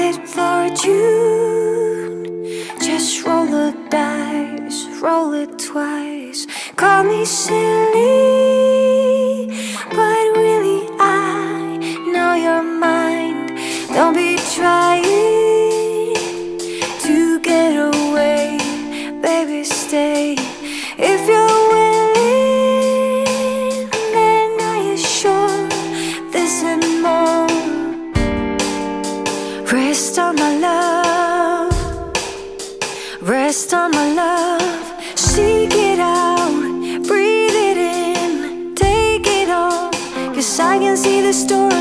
it for June. Just roll the dice, roll it twice. Call me silly, but really I know you're mine. Don't be trying to get away, baby, stay. If you're willing, then I assure this and more. Rest on my love, rest on my love. Seek it out, breathe it in, take it all. 'Cause I can see the story